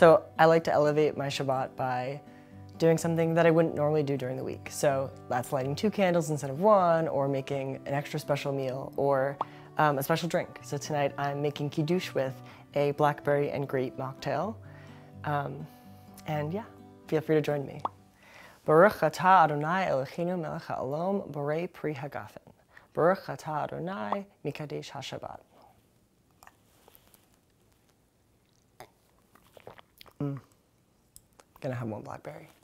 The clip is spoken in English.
So I like to elevate my Shabbat by doing something that I wouldn't normally do during the week. So that's lighting 2 candles instead of 1, or making an extra special meal, or a special drink. So tonight I'm making Kiddush with a blackberry and grape mocktail. And yeah, feel free to join me. Baruch atah Adonai Eloheinu melech ha'olam borei pri hagafen. Baruch atah Adonai mikadesh HaShabbat. Gonna have 1 blackberry.